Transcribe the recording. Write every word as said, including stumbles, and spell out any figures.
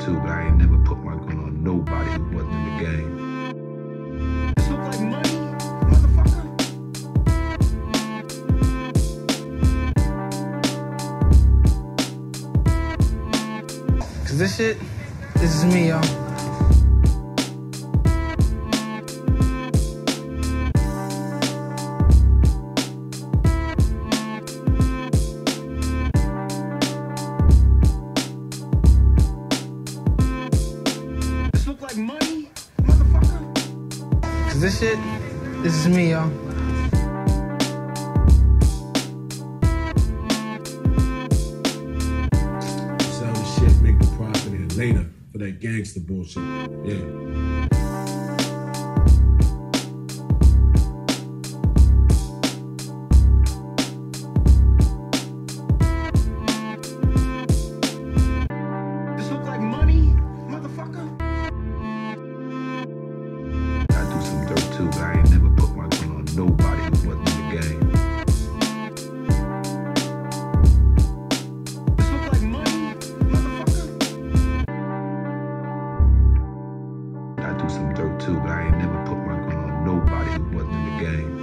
too, but I ain't never put my gun on nobody who wasn't in the game. This look like money, motherfucker. Cause this shit, this is me, yo. Like money, motherfucker. Cause this shit, this is me, yo. Sell the shit, make the profit, and later for that gangster bullshit. Yeah. This look like money, motherfucker. Too, but I ain't never put my gun on nobody who wasn't in the game. This look like money, motherfucker. I do some dirt too, but I ain't never put my gun on nobody who wasn't in the game.